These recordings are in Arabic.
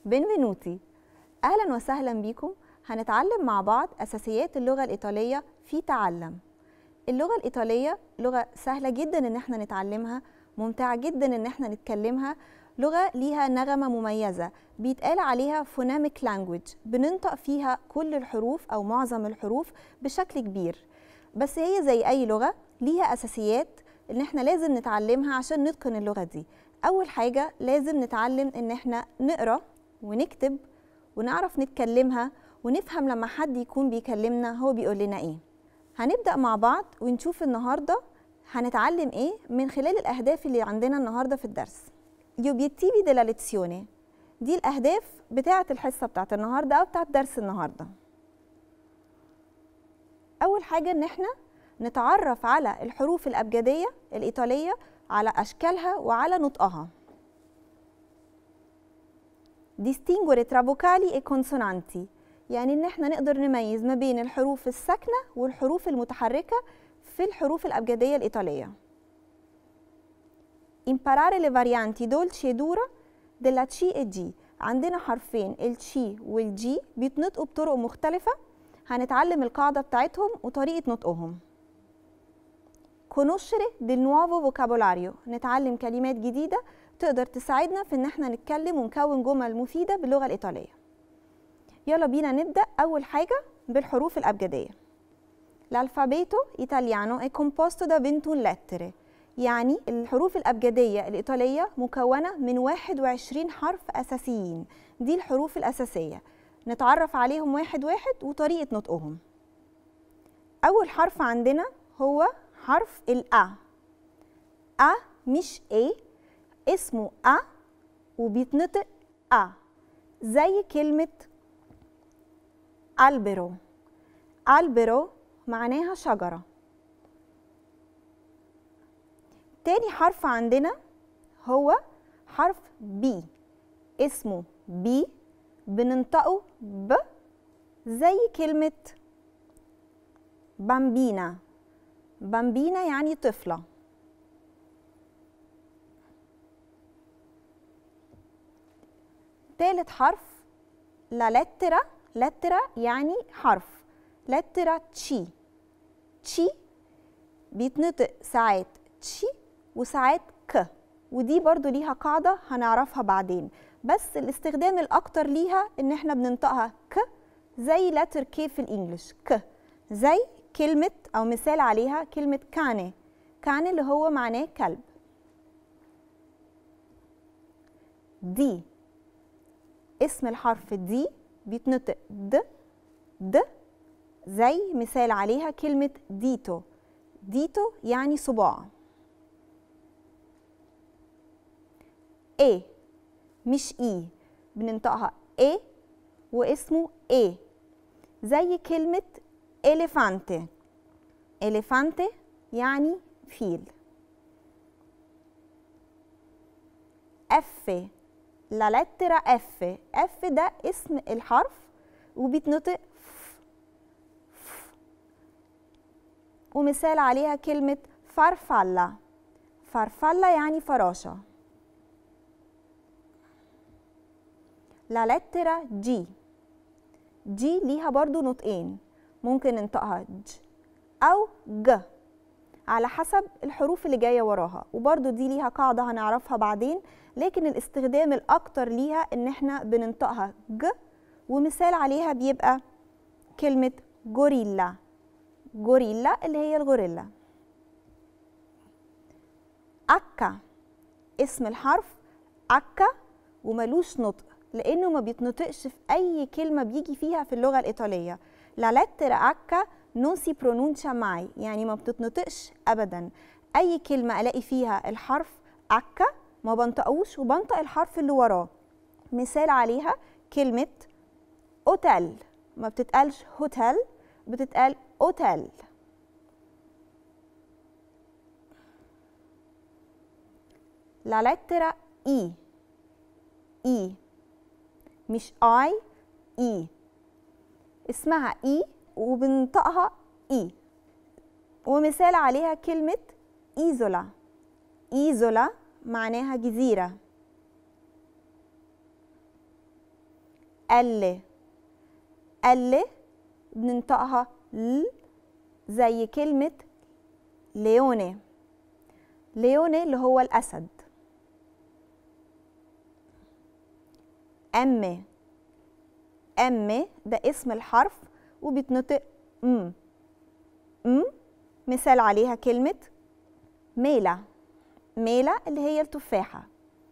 بنفينوتي، أهلا وسهلا بكم. هنتعلم مع بعض أساسيات اللغة الإيطالية في تعلم. اللغة الإيطالية لغة سهلة جدا إن احنا نتعلمها، ممتعة جدا إن احنا نتكلمها، لغة ليها نغمة مميزة بيتقال عليها phonemic language، بننطق فيها كل الحروف أو معظم الحروف بشكل كبير. بس هي زي أي لغة ليها أساسيات إن احنا لازم نتعلمها عشان نتقن اللغة دي. أول حاجة لازم نتعلم إن احنا نقرأ ونكتب ونعرف نتكلمها ونفهم لما حد يكون بيكلمنا هو بيقول لنا إيه. هنبدأ مع بعض ونشوف النهاردة هنتعلم إيه من خلال الأهداف اللي عندنا النهاردة في الدرس. Gli obiettivi della lezione، دي الأهداف بتاعة الحصة بتاعة النهاردة أو بتاعة درس النهاردة. أول حاجة إن إحنا نتعرف على الحروف الأبجدية الإيطالية، على أشكالها وعلى نطقها. Distinguere tra vocali e consonanti، يعني إن إحنا نقدر نميز ما بين الحروف الساكنة والحروف المتحركة في الحروف الأبجدية الإيطالية. Imparare le varianti dolci e dura della C e G، عندنا حرفين ال C وال G بيتنطقوا بطرق مختلفة، هنتعلم القاعدة بتاعتهم وطريقة نطقهم. Conoscere del nuovo vocabolario، نتعلم كلمات جديدة تقدر تساعدنا في إن احنا نتكلم ونكون جمل مفيدة باللغة الإيطالية. يلا بينا نبدأ. أول حاجة بالحروف الأبجدية. L'alfabeto italiano è composto da 21 lettere، يعني الحروف الأبجدية الإيطالية مكونة من 21 حرف أساسيين. دي الحروف الأساسية، نتعرف عليهم واحد واحد وطريقة نطقهم. أول حرف عندنا هو حرف الأ. أ مش إيه، اسمه أ وبيتنطق أ، زي كلمة albero. albero معناها شجرة. تاني حرف عندنا هو حرف بي، اسمه بي، بننطقه ب، زي كلمة بامبينا. بامبينا يعني طفلة. تالت حرف لا لترة. لترة يعني حرف. لترة تشي. تشي بيتنطق ساعات تشي وساعات ك، ودي برضو ليها قاعدة هنعرفها بعدين، بس الاستخدام الأكتر ليها إن احنا بننطقها ك، زي لتر كي في الإنجليش، ك، زي كلمة أو مثال عليها كلمة كاني. كاني اللي هو معناه كلب. دي، اسم الحرف دي بيتنطق د، د، زي مثال عليها كلمة ديتو. ديتو يعني صباع. ايه مش اي، بننطقها ايه واسمه ايه، زي كلمة إليفانتي. إليفانتي يعني فيل. اف، لا لترة اف. اف ده اسم الحرف وبيتنطق ف، ف، ومثال عليها كلمة فرفلة. فرفلة يعني فراشة. لا لترة جي. جي ليها برضو نطقين، ممكن ننطقها ج أو ج على حسب الحروف اللي جاية وراها، وبرضو دي ليها قاعدة هنعرفها بعدين، لكن الاستخدام الأكتر ليها إن احنا بننطقها ج، ومثال عليها بيبقى كلمة غوريلا. غوريلا اللي هي الغوريلا. أكا، اسم الحرف أكا وملوش نطق لأنه ما بيتنطقش في أي كلمة بيجي فيها في اللغة الإيطالية. لا لتر أكا non si pronuncia mai، يعني ما بتتنطقش أبدا. أي كلمة ألاقي فيها الحرف أكا ما بنطقوش وبنطق الحرف اللي وراه. مثال عليها كلمة أوتيل، ما بتتقالش هوتيل، بتتقال أوتيل. لا لتر إي. إي مش آي، إي، اسمها إي وبنطقها إي، ومثال عليها كلمة إيزولا. إيزولا معناها جزيرة. ال ال بننطقها ل زي كلمة ليوني. ليوني اللي هو الأسد. أم أم ده اسم الحرف وبيتنطق م. مثال عليها كلمة ميلة. ميلة اللي هي التفاحة.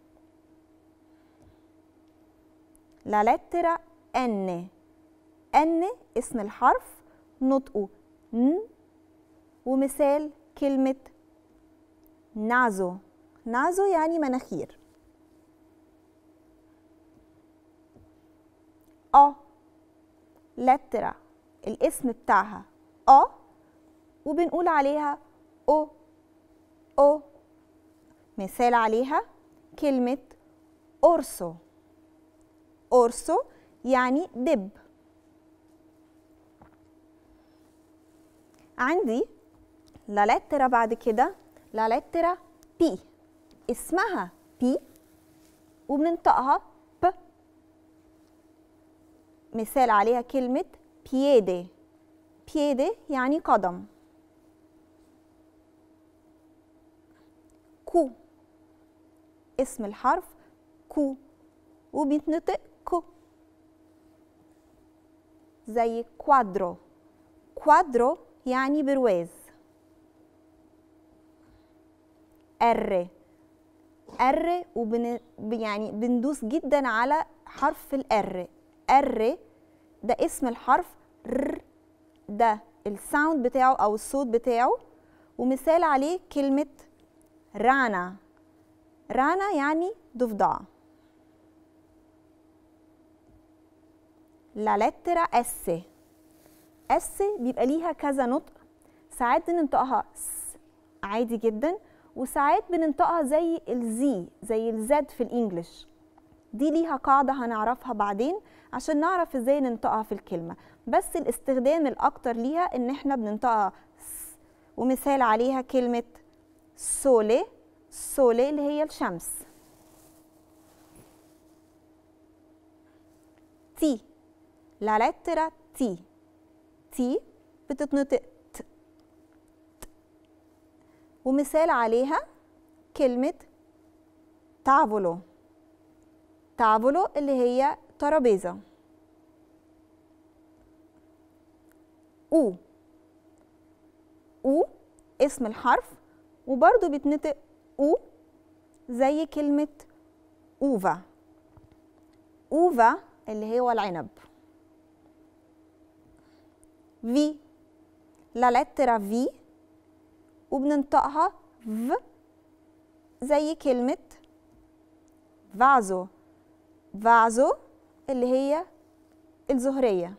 لا لترة أن أن اسم الحرف نطقه ن. ومثال كلمة نازو. نازو يعني مناخير. لترة الاسم بتاعها وبنقول عليها او. مثال عليها كلمة أورسو. أورسو يعني دب. عندي لا لترة بعد كده لا لترة بي. اسمها بي وبننطقها ب. مثال عليها كلمة بييدي. بييدي يعني قدم. كو اسم الحرف كو وبيتنطق كو زي كوادرو. كوادرو يعني برواز. ار يعني بندوس جدا على حرف الار. ار ده اسم الحرف ر. ده الساوند بتاعه او الصوت بتاعه. ومثال عليه كلمة رانا. رانا يعني ضفدع. لا لترة اس. اس بيبقى ليها كذا نطق. ساعات بننطقها س عادي جدا وساعات بننطقها زي الزي زي الزد في الانجليش. دي ليها قاعدة هنعرفها بعدين عشان نعرف ازاي ننطقها في الكلمة. بس الاستخدام الاكتر ليها ان احنا بننطقها س. ومثال عليها كلمة سولي. سولي اللي هي الشمس. تي. لا لترة تي. تي بتتنطق ت. ومثال عليها كلمة تافولو. تافولو اللي هي ترابيزة. او اسم الحرف وبرضو بيتنطق او زي كلمة اوفا. اوفا اللي هو العنب. في. لا لترة في وبننطقها في زي كلمة فازو. فازو اللي هي الزهرية.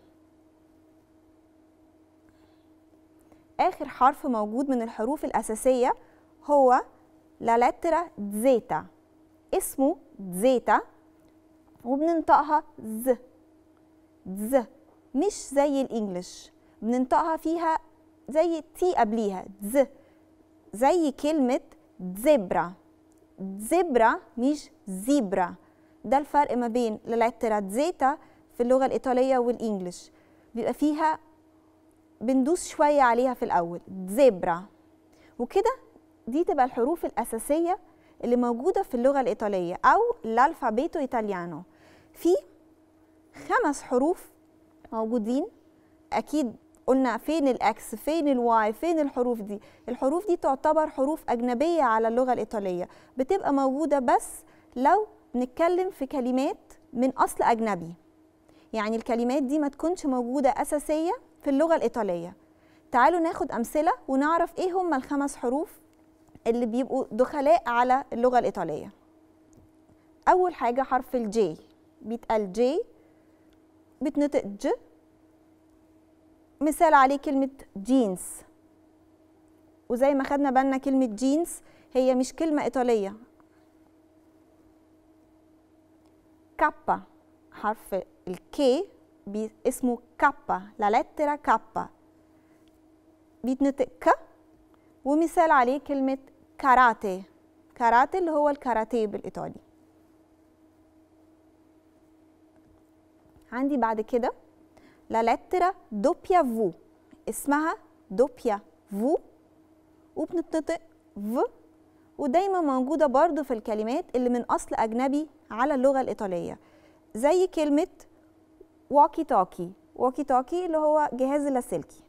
آخر حرف موجود من الحروف الأساسية هو لا لترة زيتا. اسمه زيتا وبننطقها ز. ز مش زي الإنجليش. بننطقها فيها زي تي قبليها ز. زي كلمة زبرة. زبرة مش زيبرا. ده الفرق ما بين لا لترة زيتا في اللغة الإيطالية والإنجليش. بيبقى فيها بندوس شوية عليها في الأول زبرة. وكده دي تبقى الحروف الأساسية اللي موجودة في اللغة الإيطالية أو الألفابيتو إيطاليانو. في 5 حروف موجودين. أكيد قلنا فين الأكس فين الواي فين الحروف دي. الحروف دي تعتبر حروف أجنبية على اللغة الإيطالية. بتبقى موجودة بس لو نتكلم في كلمات من أصل أجنبي. يعني الكلمات دي ما تكونش موجودة أساسية في اللغة الإيطالية. تعالوا ناخد أمثلة ونعرف إيه هم ال5 حروف اللي بيبقوا دخلاء على اللغة الإيطالية. أول حاجة حرف الجي. بيتقال جي بتنطق ج. مثال عليه كلمة جينز. وزي ما خدنا بالنا كلمة جينز هي مش كلمة إيطالية. كابا. حرف الكي اسمه كابا. لا لترة كابا بيتنطق ك. ومثال عليه كلمة كاراتيه. كاراتيه اللي هو الكاراتيه بالإيطالي. عندي بعد كده لا لترا دوبيا فو، اسمها دوبيا فو وبنتنطق ف، ودايما موجودة برضو في الكلمات اللي من أصل أجنبي على اللغة الإيطالية، زي كلمة واكي توكي. واكي توكي اللي هو جهاز اللاسلكي.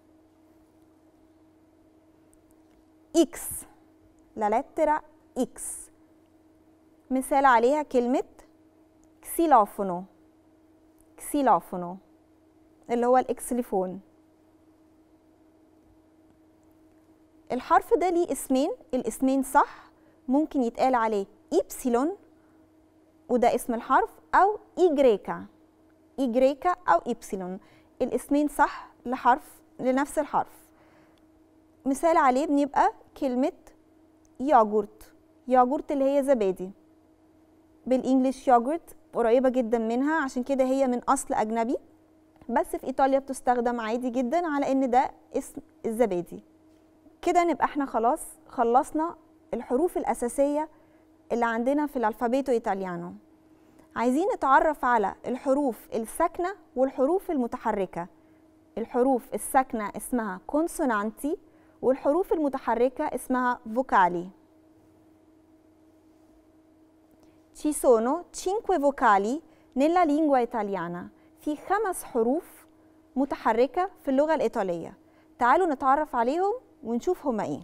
إكس، لا لترا إكس، مثال عليها كلمة كسيلوفونو. كسيلوفونو اللي هو الإكسليفون. الحرف ده ليه اسمين، الاسمين صح ممكن يتقال عليه إبسيلون وده اسم الحرف، أو إيجريكا، إيجريكا أو إبسيلون، الاسمين صح لنفس الحرف. مثال عليه بنبقى كلمة ياجورت. ياجورت اللي هي زبادي، بالإنجليش ياجورت قريبة جدا منها، عشان كده هي من أصل أجنبي، بس في إيطاليا بتستخدم عادي جدا على إن ده اسم الزبادي. كده نبقى احنا خلاص خلصنا الحروف الأساسية اللي عندنا في الألفابيتو إيطاليانو. عايزين نتعرف على الحروف الساكنة والحروف المتحركة. الحروف الساكنة اسمها كونسونانتي والحروف المتحركة اسمها فوكالي. Ci sono 5 vocali nella lingua italiana. في 5 حروف متحركة في اللغة الإيطالية. تعالوا نتعرف عليهم ونشوف هما ايه.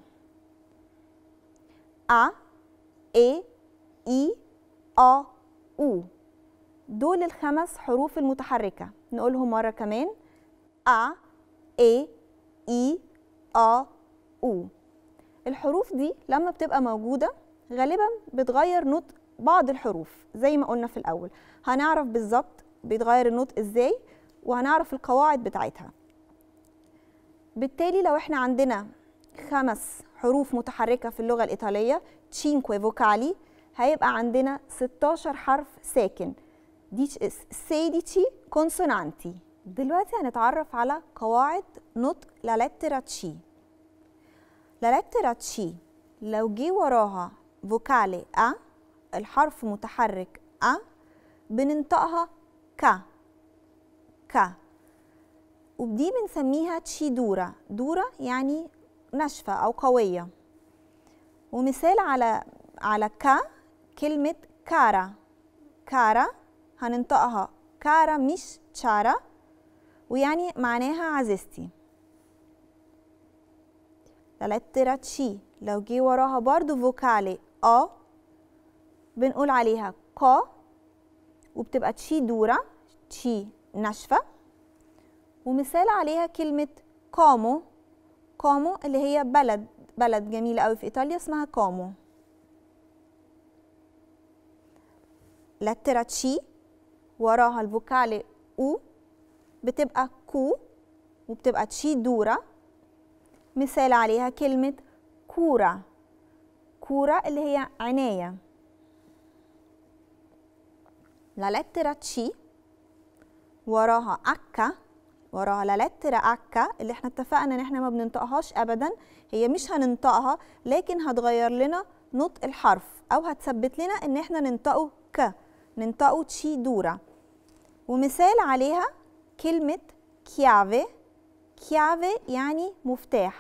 A, E, I, A, U. دول ال5 حروف المتحركة. نقولهم مرة كمان. A, E, I, A, U. الحروف دي لما بتبقى موجودة غالبا بتغير نطق بعض الحروف زي ما قلنا في الأول. هنعرف بالظبط بيتغير النطق ازاي وهنعرف القواعد بتاعتها. بالتالي لو احنا عندنا 5 حروف متحركة في اللغة الإيطالية 5 vocali، هيبقى عندنا 16 حرف ساكن، 16 consonanti. دلوقتي هنتعرف على قواعد نطق لا لترا تشي. لا لترا تشي لو جه وراها فوكالي أ، الحرف متحرك أ، بننطقها ك ك، ودي بنسميها تشي دورا. دورا يعني ناشفة أو قوية. ومثال على ك كلمة كارا. كارا هننطقها كارا مش تشارا، ويعني معناها عزيزتي. لا لترا تشي لو جه وراها برضو فوكالي أ بنقول عليها كا، وبتبقى تشي دورا، تشي ناشفة. ومثال عليها كلمة كومو. كومو اللي هي بلد جميلة قوي في إيطاليا اسمها كومو. لترا تشي وراها الفوكالي أو بتبقى كو وبتبقى تشي دورا. مثال عليها كلمة كورا. كورا اللي هي عناية. لا لترا تشي وراها أكا، وراها لا لترا أكا اللي احنا اتفقنا ان احنا ما بننطقهاش أبدا، هي مش هننطقها لكن هتغير لنا نطق الحرف أو هتثبت لنا ان احنا ننطقه ك، ننطقه تشي دورا. ومثال عليها كلمة كيافي. كيافي يعني مفتاح.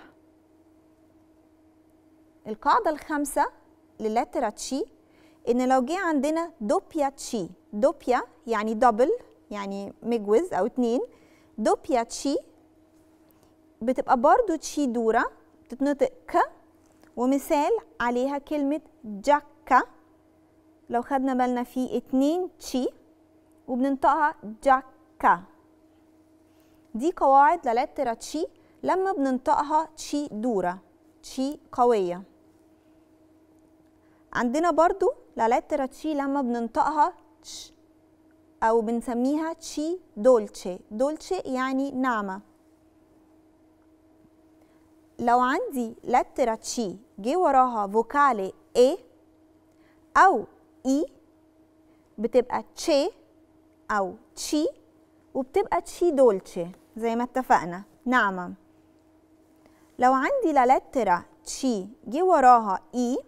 القاعدة الخامسة للترا تشي إن لو جه عندنا دوبيا تشي، دوبيا يعني دبل يعني مجوز أو 2، دوبيا تشي بتبقى برضو تشي دورا بتتنطق ك. ومثال عليها كلمة جاكا، لو خدنا بالنا في 2 تشي وبننطقها جاكا. دي قواعد لا لترا تشي لما بننطقها تشي دورا، تشي قوية. عندنا برضو لا لترا تشي لما بننطقها تش أو بنسميها تشي دولتشي. دولتشي يعني ناعمة. لو عندي لترا تشي جه وراها فوكالي إيه أو إي بتبقى تشي أو تشي، وبتبقى تشي دولتشي زي ما اتفقنا ناعمة. لو عندي لا لترا تشي جه وراها إي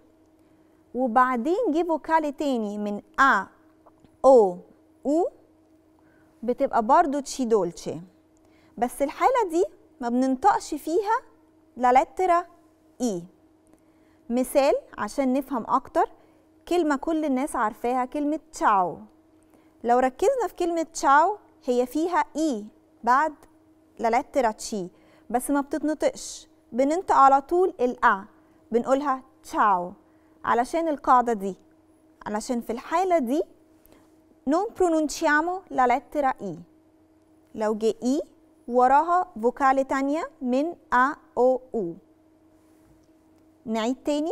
وبعدين جه فوكالي تاني من أ أو أو بتبقى برضو تشي دولتشي، بس الحالة دي ما بننطقش فيها لا لترا إي. مثال عشان نفهم أكتر، كلمة كل الناس عارفاها، كلمة تشاو. لو ركزنا في كلمة تشاو هي فيها إي بعد لا لترا تشي، بس ما بتتنطقش، بننطق على طول الأ، بنقولها تشاو. علشان القاعدة دي، علشان في الحالة دي non pronunciamo la lettera I. لو جه إي وراها فوكالة تانية من أ أو أو. نعيد تاني.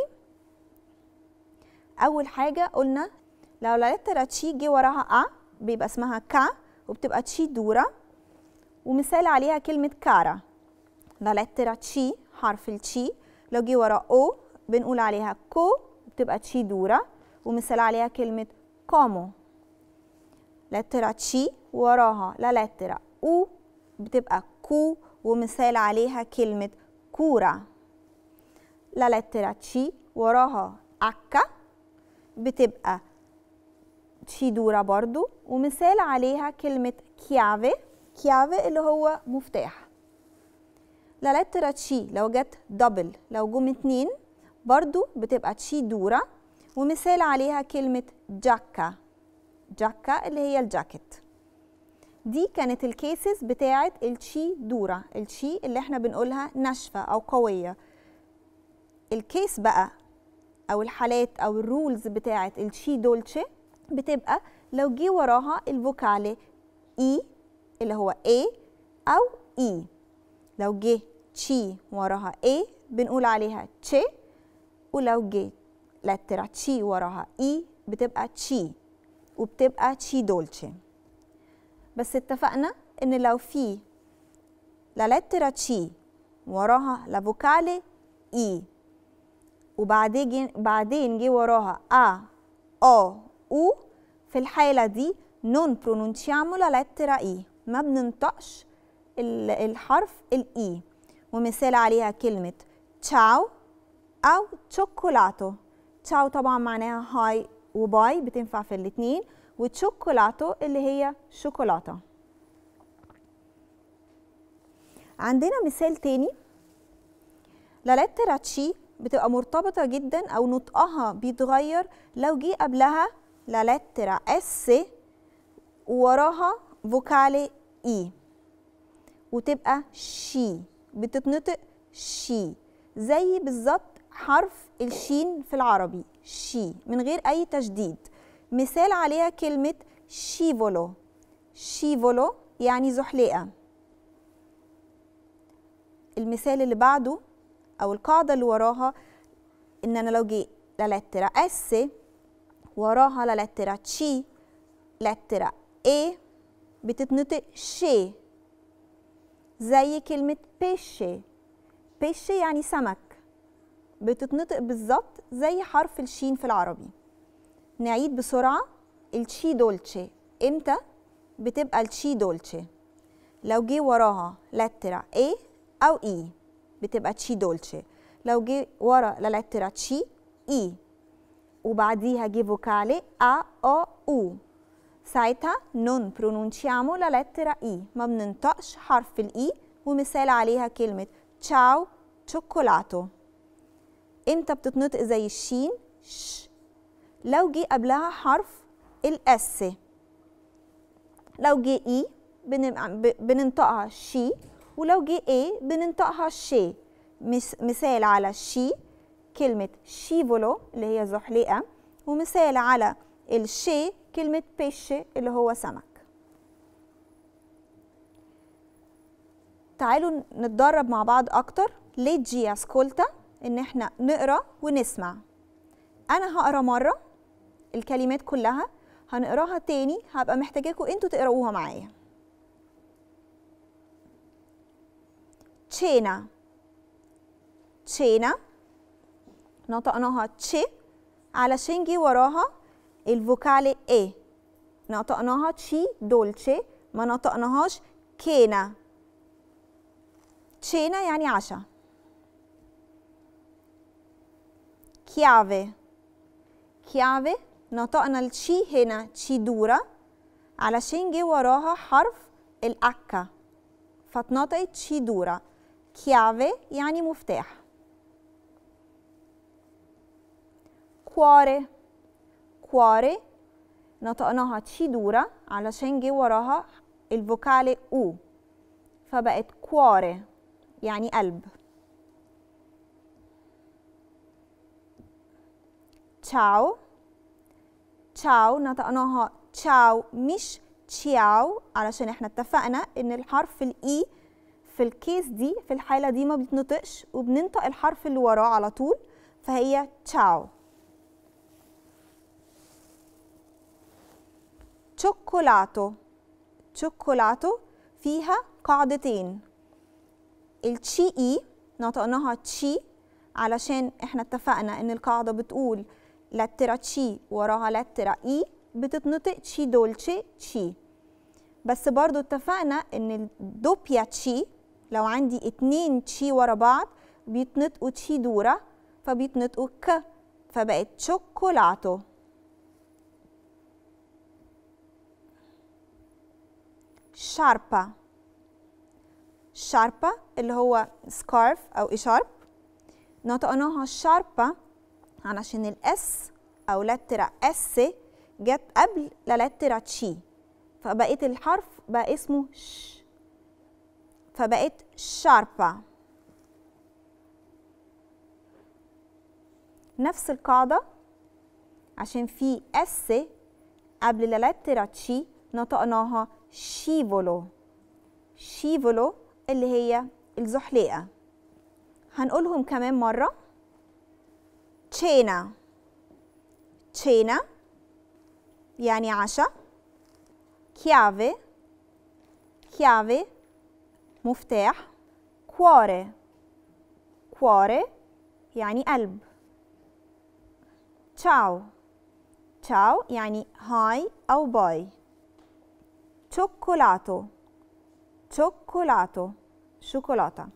أول حاجة قلنا لو لا لترا تشي جه وراها أ بيبقى اسمها كا وبتبقى تشي دورة، ومثال عليها كلمة كارا. لا لترا تشي حرف التشي لو جه ورا أو بنقول عليها كو بتبقى تشي دورة، ومثال عليها كلمة كومو. لترا تشي وراها لا لترا أو بتبقى كو، ومثال عليها كلمة كورا. لا لترا تشي وراها أكا بتبقى تشي دورة برضو، ومثال عليها كلمة كيافي. كيافي اللي هو مفتاح. لا لترا تشي لو جت دبل، لو جم اتنين برضو بتبقى تشي دورة، ومثال عليها كلمة جاكا. جاكا اللي هي الجاكيت. دي كانت الكيسز بتاعت التشي دورة، التشي اللي احنا بنقولها ناشفة أو قوية. الكيس بقى أو الحالات أو الرولز بتاعت التشي دولتشي بتبقى لو جه وراها الفوكالي إي اللي هو A أو إي. لو جه تشي وراها A بنقول عليها تشي، ولو جه لترا تشي وراها إي بتبقى تشي وبتبقى تشي دولتشي. بس اتفقنا إن لو في لا لترا تشي وراها لا فوكالي إي وبعدين جه وراها أ أو أو، في الحالة دي non pronunciamo la lettera I، ما بننطقش الحرف الإي. ومثال عليها كلمة تشاو أو تشوكولاتو. تشاو طبعا معناها هاي وباي، بتنفع في الاتنين، وتشوكولاتو اللي هي شوكولاتة. عندنا مثال تاني. لا لترا تشي بتبقى مرتبطة جدا أو نطقها بيتغير لو جه قبلها لا لترا اس ووراها فوكالي اي وتبقى شي، بتتنطق شي زي بالظبط حرف الشين في العربي شي من غير أي تشديد. مثال عليها كلمة شيفولو. شيفولو يعني زحليقة. المثال اللي بعده أو القاعدة اللي وراها إن أنا لو جي لا لترا اس وراها لا لترا تشي لترا اي بتتنطق شي زي كلمة بيشي. بيشي يعني سمك، بتتنطق بالظبط زي حرف الشين في العربي. نعيد بسرعة. التشي دولتشي امتى بتبقى التشي دولتشي؟ لو جه وراها لترا اي أو اي بتبقى تشي دولتشي. لو جه ورا لا لترا تشي اي وبعديها جه فوكالي أ أو أو، ساعتها non pronunciamo la lettera I، ما بننطقش حرف الإي، ومثال عليها كلمة تشاو تشوكولاتو. امتى بتتنطق زي الشين ش؟ لو جه قبلها حرف الأس. لو جه إي بننطقها شي، ولو جه إيه بننطقها شي. مثال على شي كلمة شيفولو اللي هي زحليقة، ومثال على الشي كلمة بيشي اللي هو سمك. تعالوا نتدرب مع بعض أكتر. ليجي اسكولتا إن احنا نقرأ ونسمع. أنا هقرأ مرة الكلمات كلها، هنقراها تاني، هبقى محتاجاكم انتوا تقرأوها معايا. تشينا. تشينا نطقناها تشي علشان جه وراها الفوكالي اي، نطقناها تشي دولتشي، ما نطقناهاش كينا. تشينا يعني عشا. كيافي. كيافي نطقنا التشي هنا تشي دورة، علشان جه وراها حرف الأكا فاتنطقت تشيدورا. كيافي يعني مفتاح. كواري، كواري نطقناها تشيدورا علشان جه وراها الفوكالي او فبقت كواري يعني قلب. تشاو، تشاو نطقناها تشاو مش تشياو علشان احنا اتفقنا ان الحرف الاي في الكيس دي في الحالة دي ما بيتنطقش وبننطق الحرف اللي وراه على طول فهي تشاو. تشوكولاتو، تشوكولاتو فيها قاعدتين. التشي اي نطقناها تشي علشان احنا اتفقنا ان القاعدة بتقول لترا تشي وراها لترا اي بتتنطق تشي دولتشي تشي. بس برضو اتفقنا ان الدوبيا تشي لو عندي 2 تشي ورا بعض بيتنطقوا تشي دورة فبيتنطقوا ك فبقت تشوكولاتو. شاربا، شاربا اللي هو سكارف او اشارب نطقناها شاربا علشان الاس او لترا اس جت قبل لترا تشي فبقيت الحرف بقى اسمه ش فبقت شاربا. نفس القاعدة عشان في اس قبل لترا تشي نطقناها شيفولو. شيفولو اللي هي الزحليقة. هنقولهم كمان مرة. تشينا، تشينا يعني عشاء. كيافي، كيافي مفتاح. كواري، كواري يعني قلب. تشاو، تشاو يعني هاي أو باي. تشوكولاتو، تشوكولاتو شوكولاتة.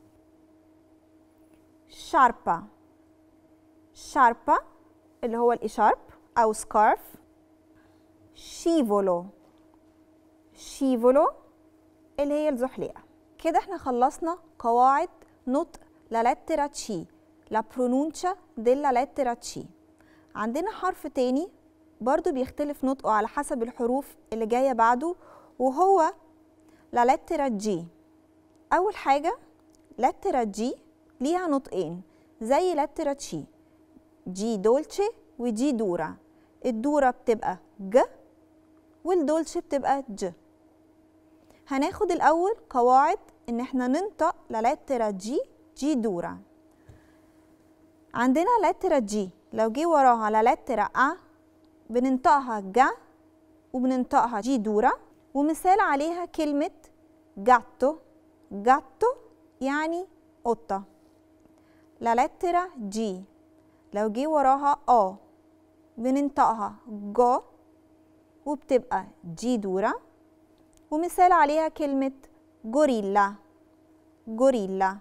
شاربا، شاربا اللي هو الإشارب أو سكارف. شيفولو، شيفولو اللي هي الزحليقة. كده احنا خلصنا قواعد نطق لا لترا تشي، لا برونونشا ديلا لترا تشي. عندنا حرف تاني برضو بيختلف نطقه على حسب الحروف اللي جاية بعده وهو لا لترا جي. أول حاجة لترا جي ليها نطقين زي لترا تشي، جي دولتشي وجي دورا. الدورا بتبقى ج والدولتشي بتبقى ج. هناخد الأول قواعد إن احنا ننطق لترا جي جي دورا. عندنا لترا جي لو جه وراها لترا أ بننطقها جا وبننطقها جي دورا. ومثال عليها كلمة جاتو، جاتو يعني قطة. لا لترا جي لو جه وراها أ بننطقها جو وبتبقى جي دورا. ومثال عليها كلمة غوريلا، غوريلا.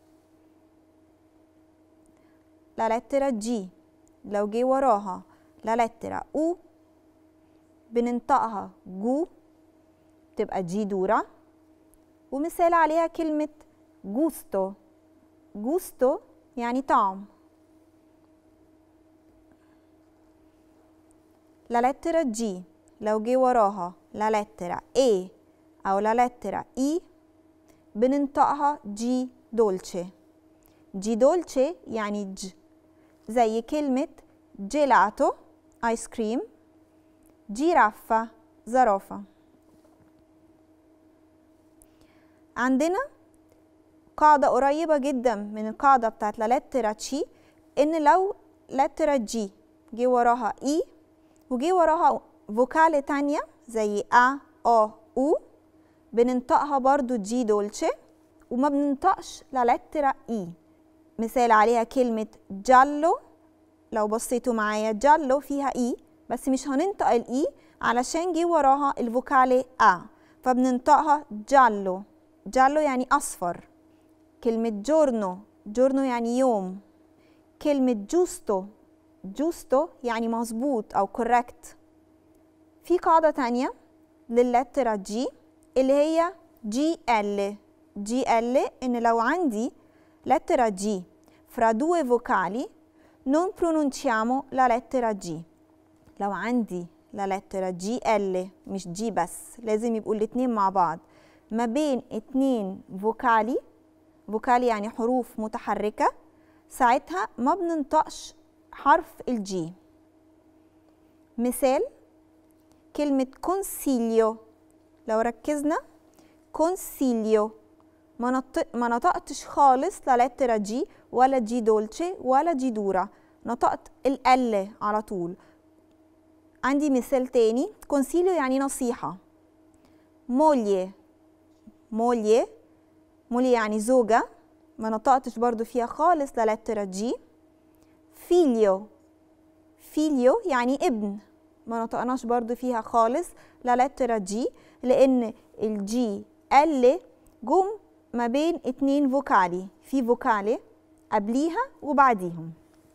لا لترا جي لو جه وراها لا لترا او بننطقها جو بتبقى جي دورا. ومثال عليها كلمة جوستو، جوستو يعني طعم. لا لترا جي لو جه وراها لا لترا اي او لا لترا اي بننطقها جي دولتشي، جي دولتشي يعني ج. زي كلمة جيلاتو آيس كريم، جيرافة زرافة. عندنا قاعدة قريبة جدا من القاعدة بتاعت لا لترا تشي إن لو لترا جي جه وراها إي وجه وراها فوكالة تانية زي أ أو أو بننطقها برضو جي دولتشي وما بننطقش لا لترا إي. مثال عليها كلمة جالو. لو بصيتوا معايا جالو فيها إي بس مش هننطق الإي علشان جه وراها الفوكالة أ فبننطقها جالو. جالو يعني أصفر. كلمة جورنو، جورنو يعني يوم. كلمة جوستو، جوستو يعني مظبوط أو كوركت. في قاعدة تانية لللترة جي اللي هي جي ال. جي ال إن لو عندي lettera G fra due vocali non pronunciamo la lettera G. لو عندي la lettera GL مش G بس، لازم يبقوا الاتنين مع بعض ما بين اتنين فوكالي يعني حروف متحركة، ساعتها ما بننطقش حرف الجي. مثال كلمة consiglio، لو ركزنا consiglio ما نطقتش خالص لا لترة جي ولا جي دولتشي ولا جي دورا، نطقت ال على طول. عندي مثال تاني consiglio يعني نصيحة. moglie يعني زوجة، ما نطقتش برضو فيها خالص لا لترة جي. figlio يعني ابن، ما نطقناش برضو فيها خالص لا لترة جي، لأن الجي ال جم ما بين اتنين فوكالي، في فوكالي قبليها وبعديهم.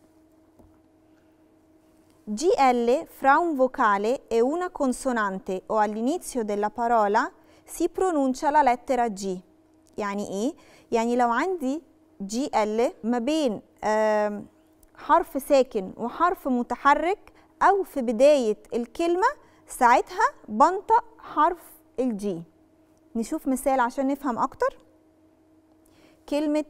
GL fra un vocale e una consonante o all'inizio della parola si pronuncia la lettera G. يعني ايه؟ يعني لو عندي GL ما بين حرف ساكن وحرف متحرك أو في بداية الكلمة، ساعتها بنطق حرف الجي. نشوف مثال عشان نفهم أكتر. كلمة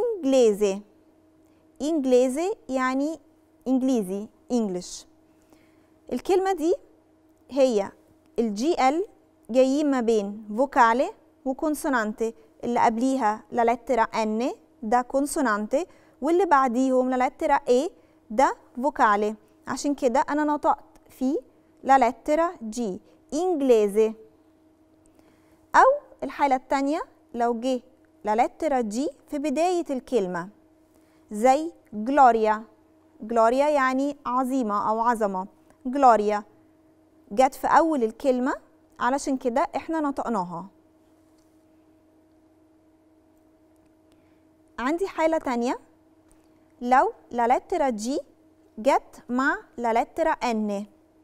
إنجليزي يعني إنجليزي English. الكلمة دي هي الجي ال جايين ما بين فوكالي وكونسونانتي، اللي قبليها لا لترة ان ده كونسونانتي، واللي بعديهم لا لترة اي ده فوكالي، عشان كده أنا نطقت في لا لترة جي إنجليزي. أو الحالة التانية لو جه لا لترة جي في بداية الكلمة زي جلوريا يعني عظيمة أو عظمة، جلوريا جت في أول الكلمة علشان كده إحنا نطقناها. عندي حالة تانية لو لا لترة جي جت مع لا لترة ان.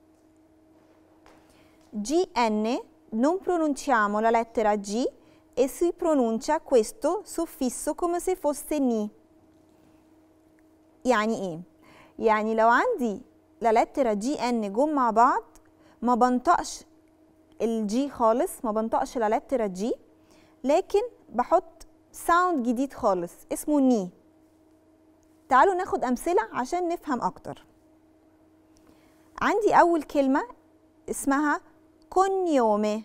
GN non pronunciamo la lettera G e si pronuncia questo suffisso come se fosse ni. يعني ايه؟ يعني لو عندي لا لترة جي ان جم مع بعض ما بنطقش الجي خالص، ما بنطقش لا لترة جي، لكن بحط ساوند جديد خالص اسمه ني. تعالوا ناخد أمثلة عشان نفهم أكتر. عندي أول كلمة اسمها كونيومي.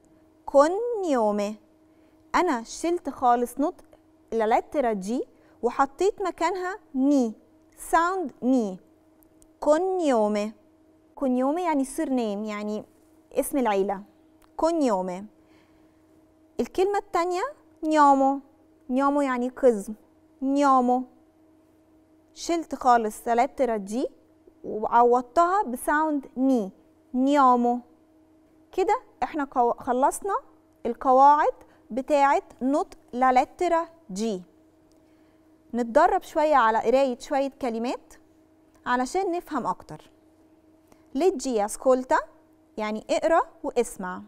أنا شلت خالص نطق لا لترة جي وحطيت مكانها ني، ساوند ني. كونيومي يعني سيرنيم يعني اسم العيلة، كونيومي. الكلمة التانية نيومو يعني قزم، نيومو شلت خالص لا لترة جي وعوضتها بساوند ني، نيومو. كده احنا خلصنا القواعد بتاعة نطق لا لترة جي. نتدرب شوية على قراية شوية كلمات علشان نفهم أكتر. leggi ascolta يعني اقرأ واسمع.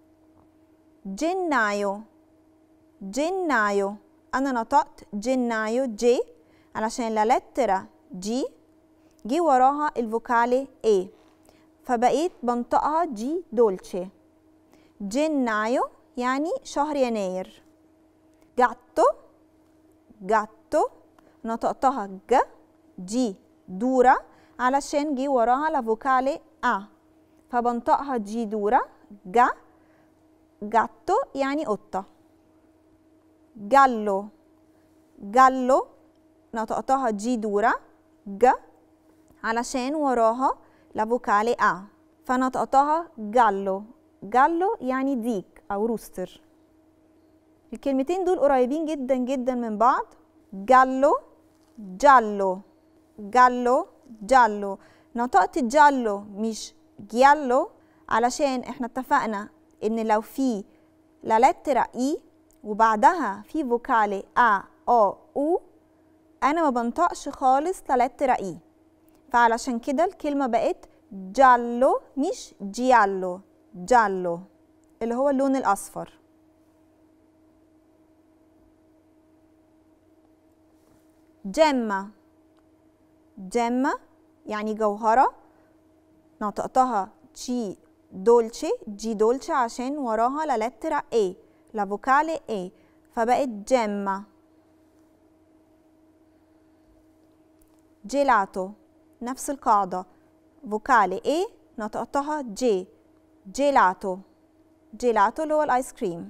جنايو أنا نطقت جنايو جي علشان لا لترة جي جي وراها الفوكالي اي، فبقيت بنطقها جي دولتشي. جنايو يعني شهر يناير. جاتو نطقتها جي دورة علشان جي وراها لا فوكالي ا، فبنطقها جي دورة جاتو يعني قطة. جالو نطقتها جي دورة علشان وراها لا فوكالي ا، فنطقتها جالو يعني ديك أو روستر. الكلمتين دول قريبين جدا جدا من بعض. جالو نطقت جالو مش جيالو، علشان احنا اتفقنا ان لو في لا لترة اي وبعدها في فوكالي ا او او انا ما بنطقش خالص لا لترة اي، فعلشان كده الكلمة بقت جالو مش جيالو. اللي هو اللون الأصفر. جيما، جيما يعني جوهرة، نطقتها جي دولتشي، جي دولتشي عشان وراها لا لترا اي، لا فوكالي اي، فبقت جيما. جيلاتو نفس القاعدة، فوكالي اي نطقتها جي، جيلاتو، جيلاتو اللي هو الايس كريم.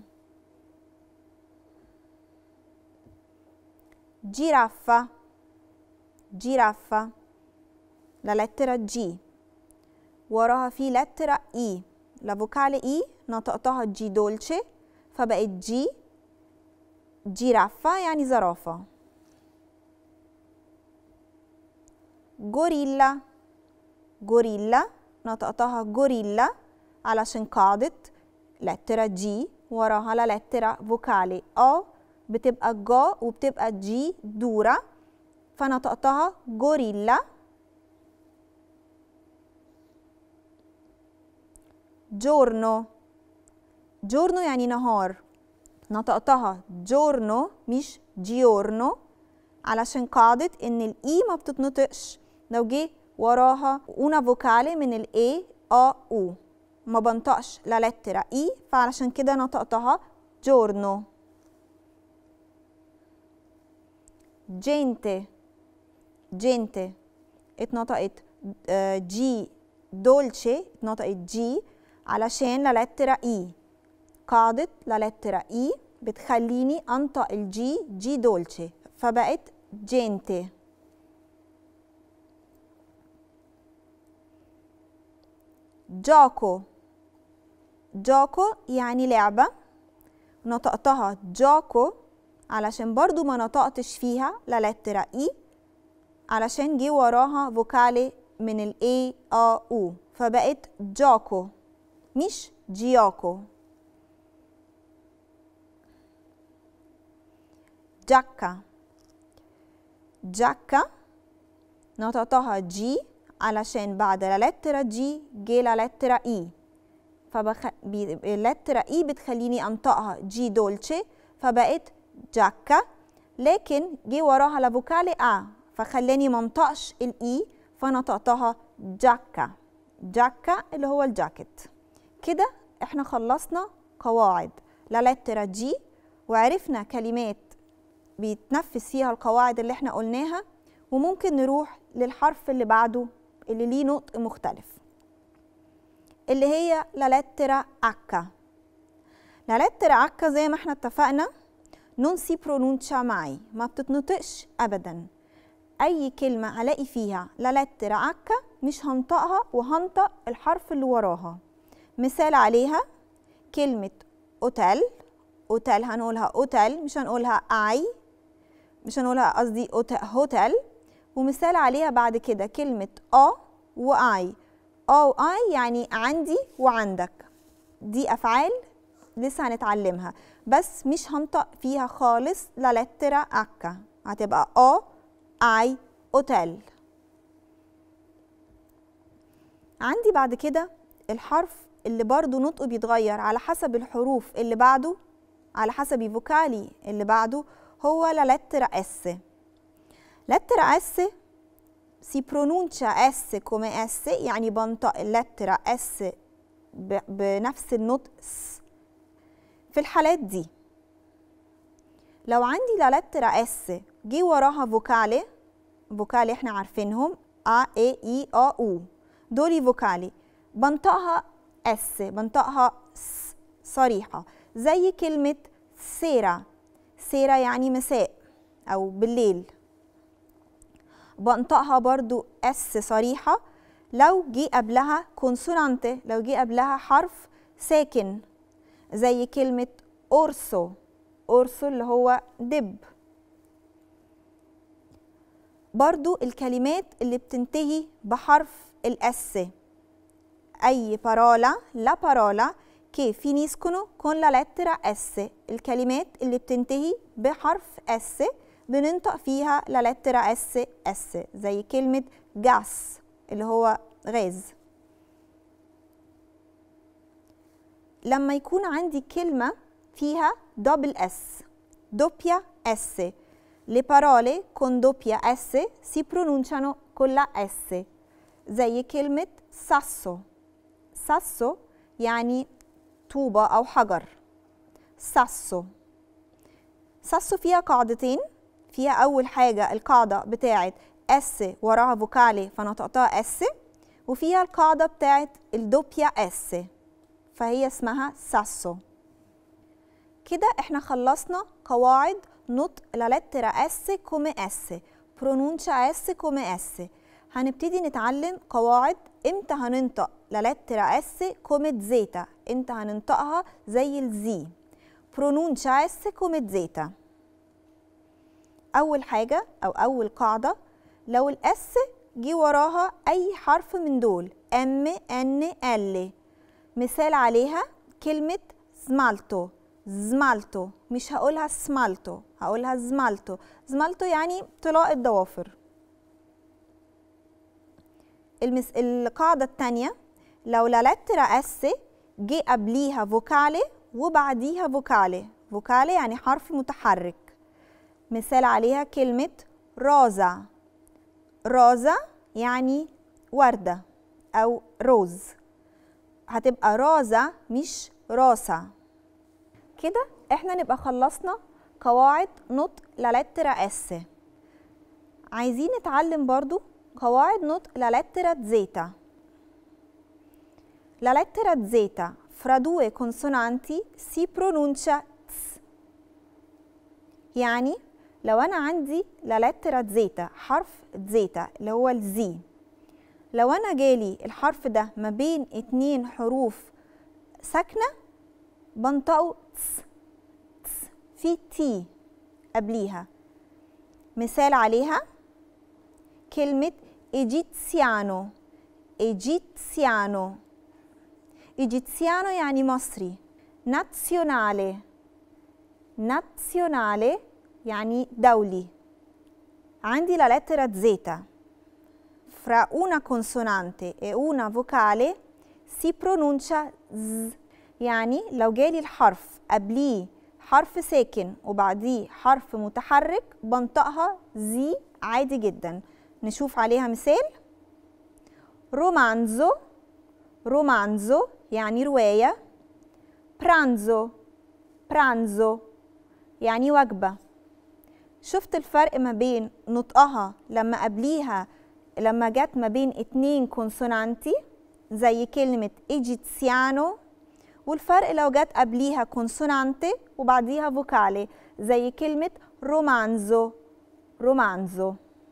جيرافة، جيرافة لا لترا جي، وراها في لترا اي، لا فوكالي اي نطقتها جي دولتشي فبقت جي، جيرافة يعني زرافة. غوريلا، غوريلا نطقتها غوريلا علشان قاعدة لترا جي وراها لا لترا فوكالي او بتبقى جا وبتبقى جي دورة فنطقتها غوريلا. جورنو، جورنو يعني نهار، نطقتها جورنو مش جيورنو علشان قاعدة ان الاي ما بتتنطقش لو جه وراها اuna فوكالي من الاي او ما بنطقش لا لترا اي، فعلشان كده نطقتها جورنو. جينتي، جينتي اتنطقت جي دولتشي، اتنطقت جي علشان لا لترا اي، قاعدة لا لترا اي بتخليني انطق الجي جي دولتشي فبقت جينتي. جاكو، جاكو يعني لعبة، نطقتها جاكو علشان برضو ما نطقتش فيها لا لترا اي علشان جه وراها فوكالي من الاي او فبقت جاكو مش جياكو. جاكا، جاكا نطقتها جي علشان بعد لا لترا جي جه لا لترا اي، اللترا اي بتخليني انطقها جي دولتشي فبقت جاكا، لكن جه وراها لا فوكالي ا فخلاني منطقش الاي فنطقتها جاكا، جاكا اللي هو الجاكيت. كده احنا خلصنا قواعد لا لترا جي وعرفنا كلمات بيتنفذ فيها القواعد اللي احنا قلناها، وممكن نروح للحرف اللي بعده اللي ليه نطق مختلف اللي هي لا لترا اكا. لا لترا اكا زي ما احنا اتفقنا نون سي برونونشا معي، ما بتتنطقش ابدا. اي كلمه الاقي فيها لا لترا اكا مش هنطقها وهنطق الحرف اللي وراها. مثال عليها كلمه اوتيل، اوتيل هنقولها اوتيل مش هنقولها اي، مش هنقولها قصدي هوتيل. ومثال عليها بعد كده كلمه واي، واي يعني عندي وعندك، دي افعال لسه هنتعلمها بس مش هنطق فيها خالص لا لترا اكا، هتبقى اي اوتيل. عندي بعد كده الحرف اللي برضو نطقه بيتغير على حسب الحروف اللي بعده، على حسب الفوكالي اللي بعده، هو لا لترا اس. لترا اس si pronuncia S come S يعني بنطق اللترا S بنفس النطق س. في الحالات دي لو عندي لا لترا S جه وراها فوكالي، فوكالي احنا عارفينهم A E I A U، دولي فوكالي بنطقها S، بنطقها س صريحة زي كلمة سيرا، سيرا يعني مساء أو بالليل، بنطقها برضو اس صريحة. لو جه قبلها كونسونانت، لو جه قبلها حرف ساكن زي كلمة أورسو، أورسو اللي هو دب. برضو الكلمات اللي بتنتهي بحرف الاس، أي parola, la parola che finiscono con la lettera S، الكلمات اللي بتنتهي بحرف S بننطق فيها لا لترا اس اس زي كلمة جاس اللي هو غاز. لما يكون عندي كلمة فيها دبل اس، doppia S. Le parole con doppia S si pronunciano con la S. زي كلمة sasso. sasso يعني طوبة أو حجر. sasso. sasso فيها قاعدتين. فيها أول حاجة القاعدة بتاعت S وراها فوكالي فنطقتها S، وفيها القاعدة بتاعت الدوبيا S فهي اسمها sasso. كده احنا خلصنا قواعد نطق لا لترا اس كوم اس، برونونشا اس كوم اس. هنبتدي نتعلم قواعد امتى هننطق لا لترا اس كوم زيتا، امتى هننطقها زي الزي. برونونشا اس كوم زيتا. اول حاجه او اول قاعده، لو الاس جه وراها اي حرف من دول ام ان ال، مثال عليها كلمه سمالتو. زمالتو، مش هقولها سمالتو، هقولها زمالتو. زمالتو يعني طلاء الضوافر. القاعدة الثانية، لو لا لترا اس جه قبليها فوكالي وبعديها فوكالي. فوكالي يعني حرف متحرك. مثال عليها كلمة روزا. روزا يعني وردة أو روز، هتبقى روزا مش روسا. كده احنا نبقى خلصنا قواعد نطق لا لترا اس. عايزين نتعلم برضو قواعد نطق لا لترا زيتا. لا لترا زيتا fra due consonanti si pronuncia ts. يعني لو انا عندي لا لترا زيتا، حرف زيتا اللي هو الزي، لو انا جالي الحرف ده ما بين 2 حروف ساكنه بنطقه تس. تس في تي قبليها. مثال عليها كلمة إيجيتسيانو. إيجيتسيانو. إيجيتسيانو يعني مصري. نازيونالي. نازيونالي يعني دولي. عندي la lettera Z fra una consonante e una vocale si pronuncia Z. يعني لو جالي الحرف قبليه حرف ساكن وبعديه حرف متحرك بنطقها زي عادي جدا. نشوف عليها مثال. رومانزو. رومانزو يعني رواية. برانزو. برانزو يعني وجبة. شفت الفرق ما بين نطقها لما قبليها لما جت ما بين 2 كونسونانتي زي كلمة إيجيتسيانو، والفرق لو جت قبليها كونسونانتي وبعديها فوكالي زي كلمة رومانزو. رومانزو.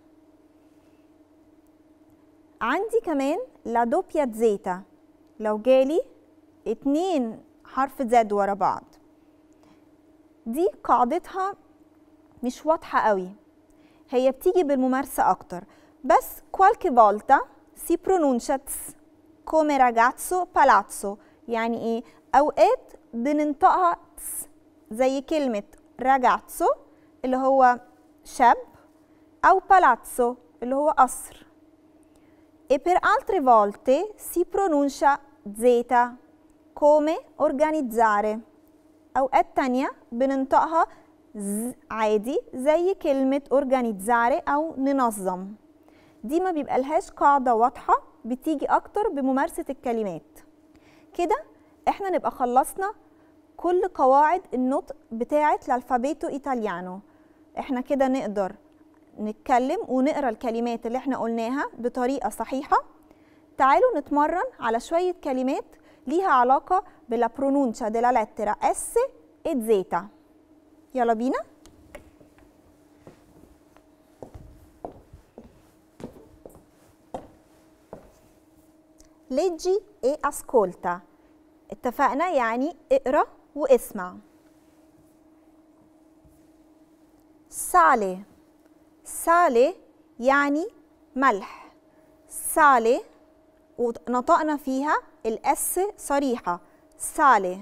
عندي كمان لا دوبيا زيتا، لو جالي 2 حرف زد ورا بعض. دي قاعدتها مش واضحة قوي، هي بتيجي بالممارسة أكتر، بس qualche volta si pronuncia ts come ragazzo palazzo. يعني إيه؟ أوقات بننطقها تس زي كلمة ragazzo اللي هو شاب أو palazzo اللي هو قصر. E per altre volte si pronuncia zeta come organizzare. أوقات تانية بننطقها ز عادي زي كلمة organizzare أو ننظم. دي ما بيبقى لهاش قاعدة واضحة، بتيجي أكتر بممارسة الكلمات. كده احنا نبقى خلصنا كل قواعد النطق بتاعة الألفابيتو إيطاليانو. احنا كده نقدر نتكلم ونقرأ الكلمات اللي احنا قلناها بطريقة صحيحة. تعالوا نتمرن على شوية كلمات ليها علاقة بلا برونونشا دي لا لترا اس e زيتا. يلا بينا. leggi e ascolta. اتفقنا يعني اقرأ واسمع. sale. sale يعني ملح. sale ونطقنا فيها الاس صريحة sale.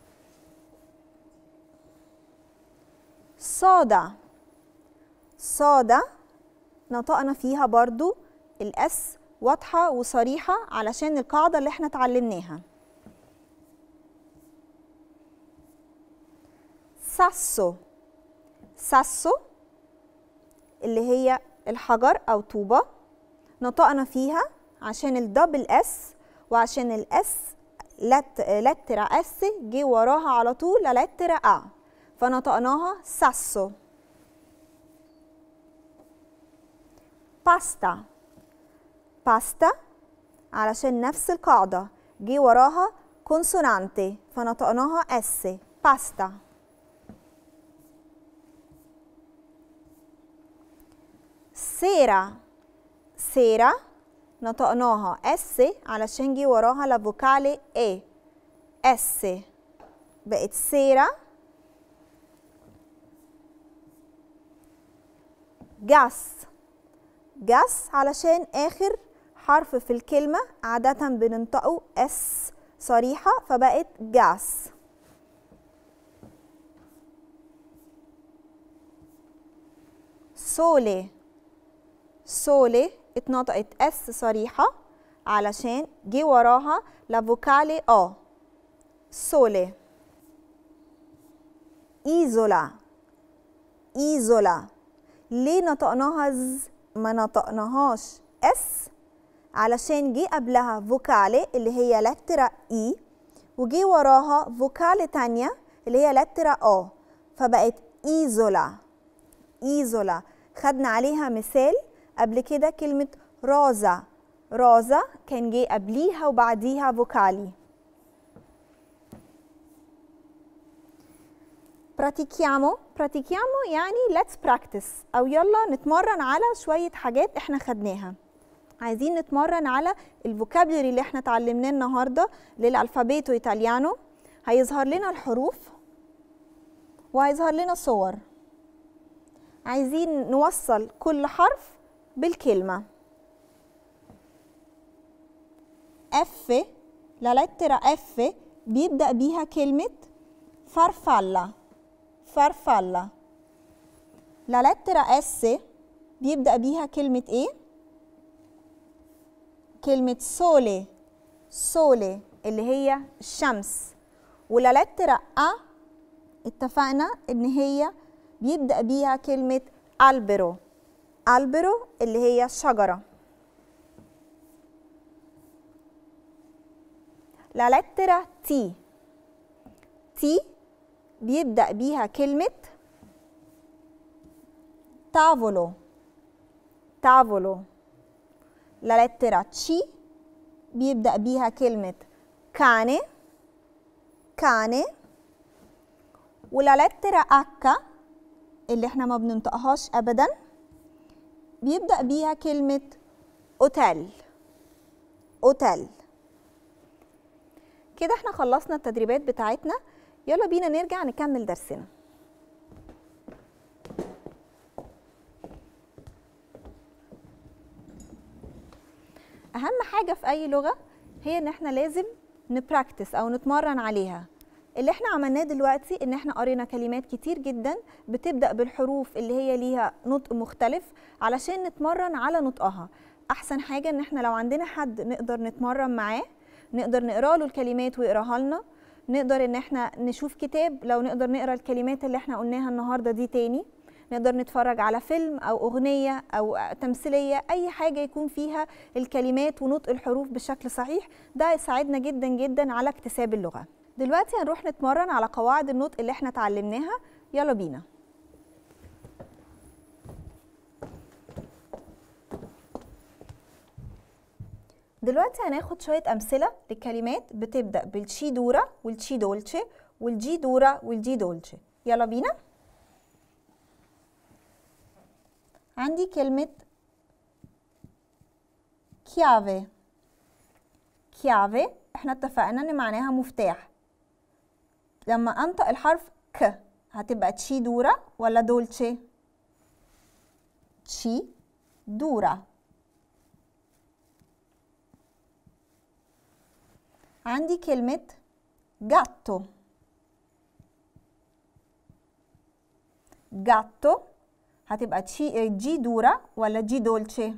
صودا. صودا نطقنا فيها برضو الاس واضحة وصريحة علشان القاعدة اللي احنا اتعلمناها. ساسو. ساسو اللي هي الحجر أو طوبة، نطقنا فيها عشان الدبل اس وعشان الاس لتر اس جه وراها على طول لتر ا، فنطقناها ساسو. باستا. باستا علشان نفس القاعدة جه وراها كونسونانتي فنطقناها اس. باستا. سيرا. سيرا نطقناها اس علشان جه وراها لا فوكالي اي. اس بقت سيرا. جاس. جاس علشان اخر حرف في الكلمة عادة بننطقه اس صريحة فبقت جاس. سولي. سولي اتنطقت اس صريحة علشان جه وراها لا فوكالي ا. سولي. ايزولا. ايزولا ليه نطقناها ز ما نطقناهاش اس؟ علشان جه قبلها فوكالي اللي هي لترة اي وجه وراها فوكالي تانية اللي هي لترة ا فبقت ايزولا. ايزولا خدنا عليها مثال قبل كده كلمة روزا. روزا كان جه قبليها وبعديها فوكالي. براتيكيامو. براتيكيامو يعني let's practice أو يلا نتمرن على شوية حاجات احنا خدناها. عايزين نتمرن على الفوكابيولري اللي احنا اتعلمناه النهارده للألفابيتو إيطاليانو. هيظهر لنا الحروف وهيظهر لنا صور. عايزين نوصل كل حرف بالكلمة. اف لا لترة اف بيبدأ بيها كلمة فرفالة. فرفالة. لا لترة اس بيبدأ بيها كلمة ايه؟ كلمة سولي. سولي اللي هي الشمس. ولا لترة ا اتفقنا ان هي بيبدأ بيها كلمة ألبرو. ألبرو اللي هي شجرة. لا لترة تي. تي بيبدأ بيها كلمة تافولو. تافولو. لا لترة تشي بيبدأ بيها كلمة كاني. كاني. ولا لترة أكا اللي احنا ما بننطقهاش أبدا بيبدأ بيها كلمة أوتيل. أوتيل. كده احنا خلصنا التدريبات بتاعتنا، يلا بينا نرجع نكمل درسنا. أهم حاجة في أي لغة هي إن احنا لازم نبراكتس أو نتمرن عليها. اللي احنا عملناه دلوقتي إن احنا قرينا كلمات كتير جدا بتبدأ بالحروف اللي هي ليها نطق مختلف علشان نتمرن على نطقها. أحسن حاجة إن احنا لو عندنا حد نقدر نتمرن معاه، نقدر نقرأ له الكلمات ويقراها لنا، نقدر إن احنا نشوف كتاب لو نقدر نقرأ الكلمات اللي احنا قلناها النهاردة دي تاني، نقدر نتفرج على فيلم أو أغنية أو تمثيلية، أي حاجة يكون فيها الكلمات ونطق الحروف بشكل صحيح، ده يساعدنا جدا جدا على اكتساب اللغة. دلوقتي هنروح نتمرن على قواعد النطق اللي احنا اتعلمناها، يلا بينا. دلوقتي هناخد شوية أمثلة لكلمات بتبدأ بالشي دورا والشي دولتشي والجي دورا والجي دولتشي، يلا بينا. عندي كلمة كيافي. كيافي احنا اتفقنا ان معناها مفتاح. لما انطق الحرف ك هتبقى تشي دورا ولا دولتشي؟ تشي دورا. عندي كلمة جاتو. جاتو هتبقى جي دورا ولا جي دولتشي؟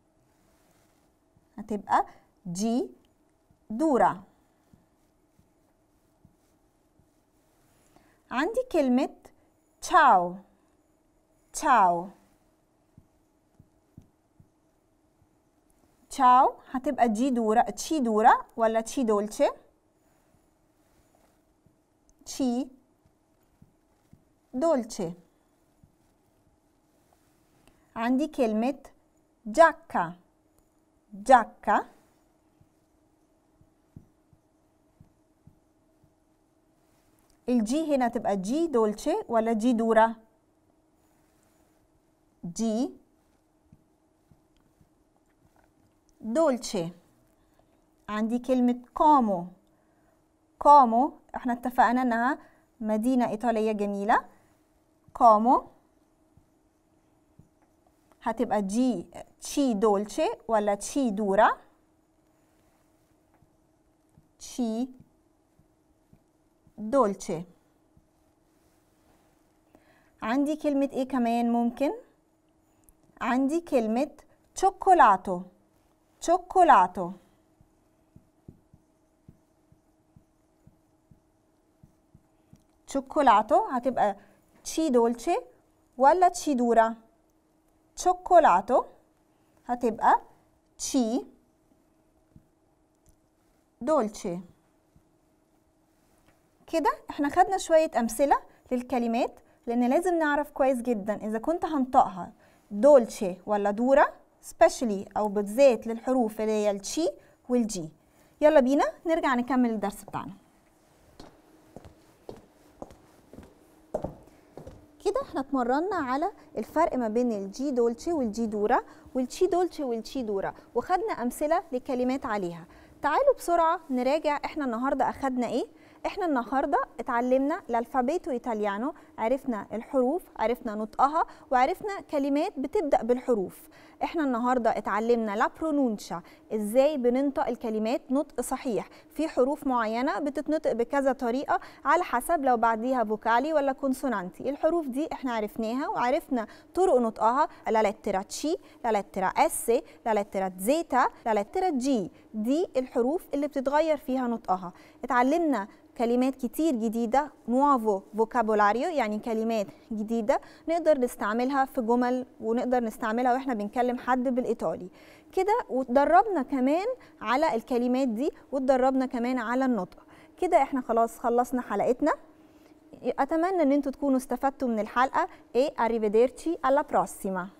هتبقى جي دورا. عندي كلمة ciao ciao ciao هتبقى جي دورة تشي دورة ولا تشي دولتشي؟ تشي دولتشي. عندي كلمة giacca giacca الجي هنا تبقى جي دولتشي ولا جي دورة؟ جي دولتشي. عندي كلمة كومو كومو احنا اتفقنا انها مدينة ايطالية جميلة. كومو هتبقى جي تشي دولتشي ولا تشي دورة؟ تشي دولتشي. عندي كلمة ايه كمان ممكن؟ عندي كلمة cioccolato cioccolato cioccolato هتبقى تشي دولتشي ولا تشي دورة؟ cioccolato هتبقى تشي دولتشي. كده احنا خدنا شوية أمثلة للكلمات، لأن لازم نعرف كويس جدا إذا كنت هنطقها دولتشي ولا دورة، سبيشالي أو بالذات للحروف اللي هي التشي والجي. يلا بينا نرجع نكمل الدرس بتاعنا. كده احنا اتمرنا على الفرق ما بين الجي دولتشي والجي دورة والتشي دولتشي والتشي دورة، وخدنا أمثلة لكلمات عليها. تعالوا بسرعة نراجع احنا النهاردة أخدنا ايه؟ احنا النهاردة اتعلمنا الألفابيتو إيطاليانو، عرفنا الحروف، عرفنا نطقها، وعرفنا كلمات بتبدأ بالحروف. احنا النهاردة اتعلمنا لا برونونشا، ازاي بننطق الكلمات نطق صحيح. في حروف معينة بتتنطق بكذا طريقة على حسب لو بعديها فوكالي ولا كونسونانتي. الحروف دي احنا عرفناها وعرفنا طرق نطقها، لا لترا تشي، لا لترا اس، لا لترا زيتا، لا لترا جي. دي الحروف اللي بتتغير فيها نطقها. اتعلمنا كلمات كتير جديدة، نوافو فوكابولاريو، يعني كلمات جديدة نقدر نستعملها في جمل ونقدر نستعملها واحنا بنكلم حد بالإيطالي كده. واتدربنا كمان على الكلمات دي واتدربنا كمان على النطق. كده احنا خلاص خلصنا حلقتنا. أتمنى ان انتوا تكونوا استفدتوا من الحلقة. arrivederci alla prossima.